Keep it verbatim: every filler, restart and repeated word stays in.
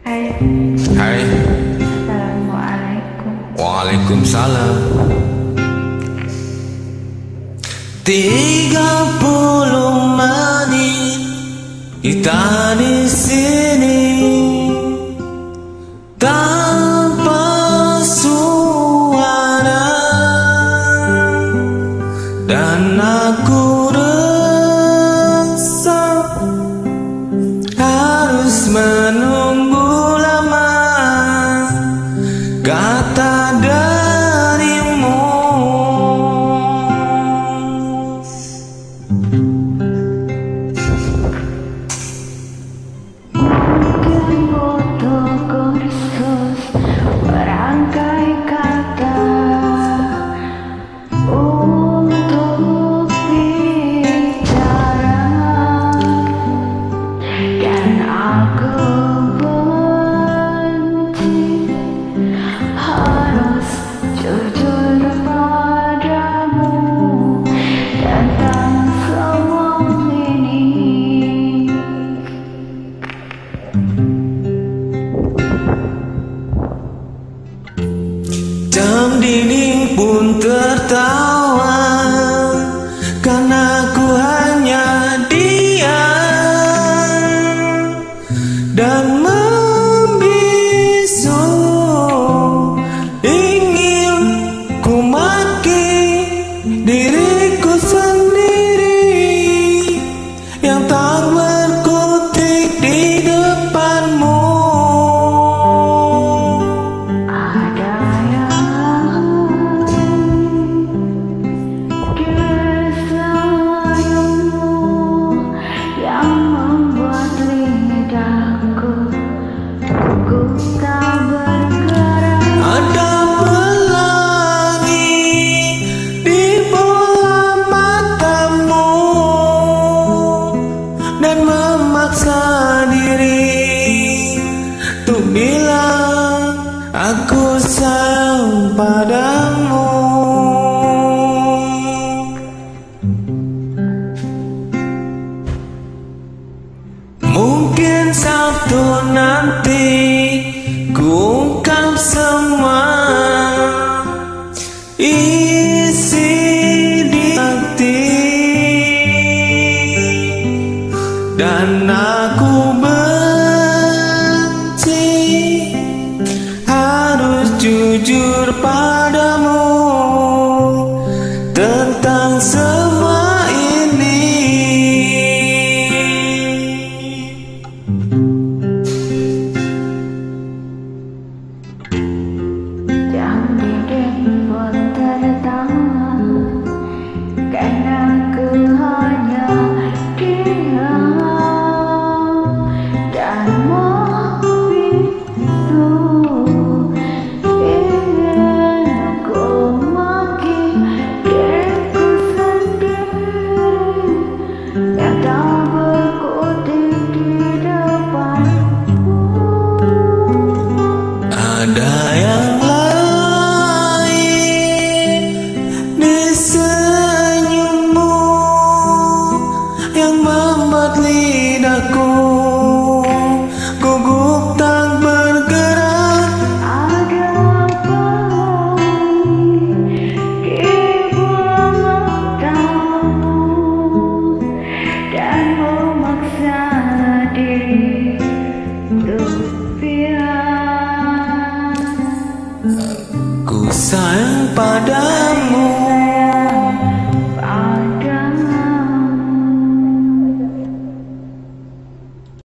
Hai. Hai. Assalamualaikum. Waalaikumsalam. Tiga puluh menit kita di sini tanpa suara, dan aku rasa harus menunggu lama kata darimu. Mungkin butuh kursus merangkai kata untuk bicara, dan aku benci harus jujur padamu tentang semua ini. Jam dinding pun tertawa karena ku hanya diam dan membisu. Ingin ku maki diriku sendiri yang tak berkutik di depanmu. Ada yang di senyummu yang membuat lidahku gugup tak bergerak. Ada pelangi di bola matamu dan memaksa diri untuk bilang aku sayang padamu. Mungkin Sabtu nanti ku ungkap semua isi di hati, dan aku benci harus jujur padamu tentang semua ini. Jam dinding pun tertawa karena ku hanya diam dan membisu. Ingin ku maki diriku sendiri yang tak berkutik di depanmu. Ada yang lain di senyummu yang membuat lidahku gugup tak bergerak. Ada pelangi di bola matamu dan memaksa diri untuk biar Ku sayang padamu.